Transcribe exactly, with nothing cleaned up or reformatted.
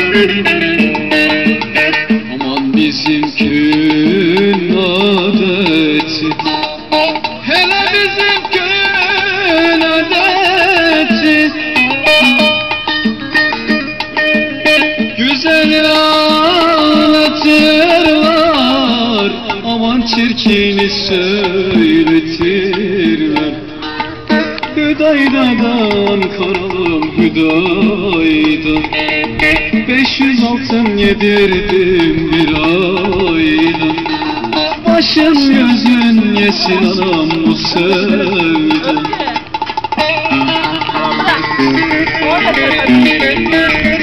Aman bizim köyün adeti, hele bizim köyün adeti, güzel ağlatırlar, aman çirkini söyletirler. Hüdayda'dan karalım Hüdayda, beş yüz altın yedirdim bir ayda. Başın gözün yesin anam bu sevda.